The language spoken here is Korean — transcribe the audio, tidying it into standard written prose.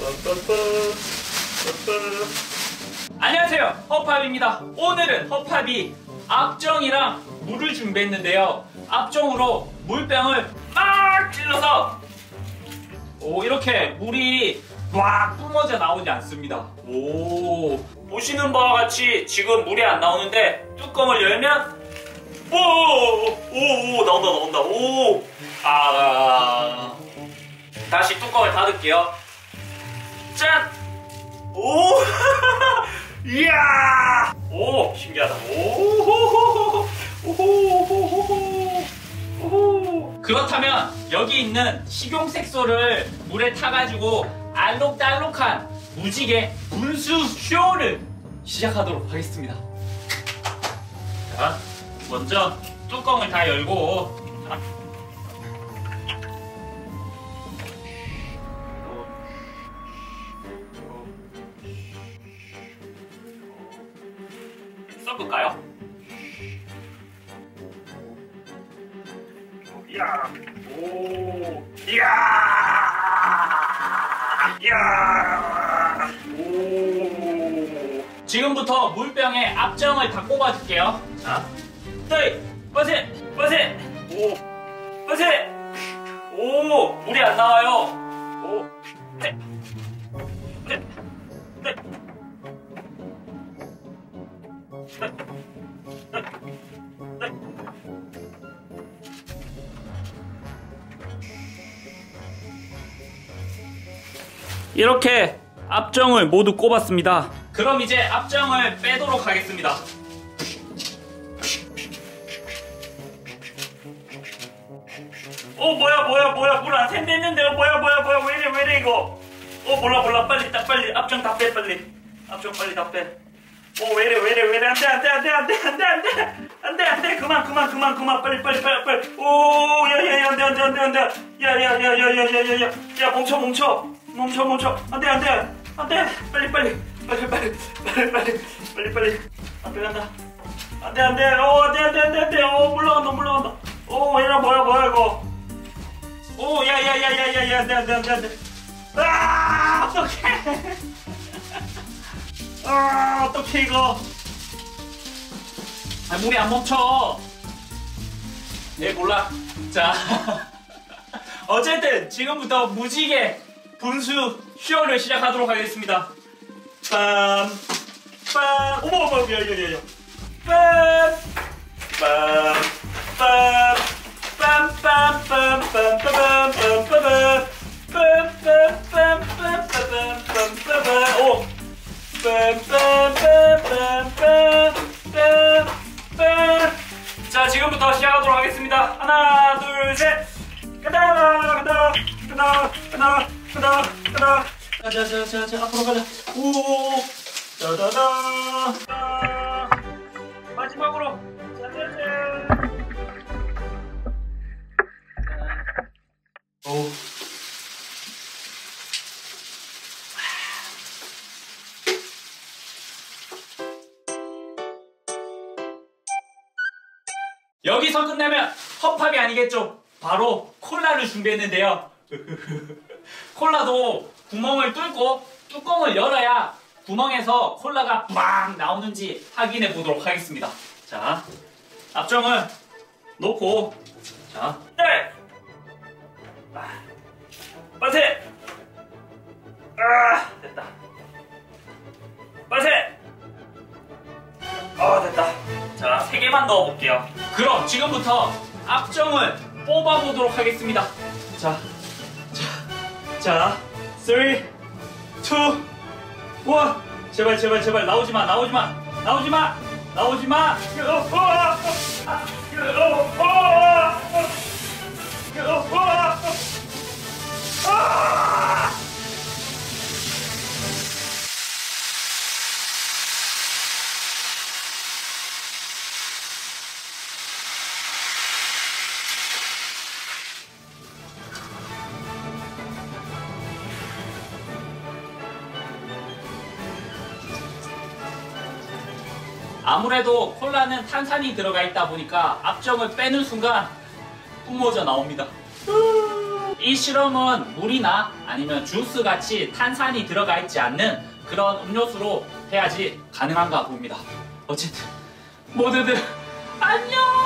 안녕하세요, 허팝입니다. 오늘은 허팝이 압정이랑 물을 준비했는데요. 압정으로 물병을 막 찔러서 이렇게 물이 막 뿜어져 나오지 않습니다. 보시는 바와 같이 지금 물이 안 나오는데 뚜껑을 열면 나온다. 다시 뚜껑을 닫을게요. 짠! 이야! 신기하다. 그렇다면 여기 있는 식용색소를 물에 타가지고 알록달록한 무지개 분수 쇼를 시작하도록 하겠습니다. 자, 먼저 뚜껑을 다 열고 섞을까요? 지금부터 물병에 압정을 다 꼽아줄게요. 자, 빠세! 물이 안 나와요. 이렇게 압정을 모두 꼽았습니다. 그럼 이제 압정을 빼도록 하겠습니다. 뭐야 물 안 샌댔는데요. 뭐야 왜 이래 이거. 몰라 빨리 압정 다 빼. 빨리 압정 빨리 다 빼. 왜 이래 안돼 그만 빨리 야야야 안돼 야야야야야야야 멈춰 안돼 빨리 앞에 간다. 안돼 물러간다. 왜 이래 뭐야 이거. 야야야야야야 안돼 어떡해 이거. 물이 안 멈춰. 몰라. 자 어쨌든 지금부터 무지개 분수 쇼를 시작하도록 하겠습니다. 빰 야야야야 자, 지금부터 시작하도록 하겠습니다. 하나, 둘, 셋. 간다. 자, 앞으로 가자. 짜자자. 마지막으로. 짜자자. 여기서 끝내면 허팝이 아니겠죠? 바로 콜라를 준비했는데요. 콜라도 구멍을 뚫고 뚜껑을 열어야 구멍에서 콜라가 막 나오는지 확인해 보도록 하겠습니다. 자, 압정을 놓고, 자, 빠세! 됐다. 빠세! 됐다. 자, 3개만 넣어볼게요. 그럼 지금부터 압정을 뽑아보도록 하겠습니다. 자, 3, 2, 1. 제발 나오지마. 아무래도 콜라는 탄산이 들어가 있다 보니까 압정을 빼는 순간 뿜어져 나옵니다. 이 실험은 물이나 아니면 주스 같이 탄산이 들어가 있지 않는 그런 음료수로 해야지 가능한가 봅니다. 어쨌든 모두들 안녕!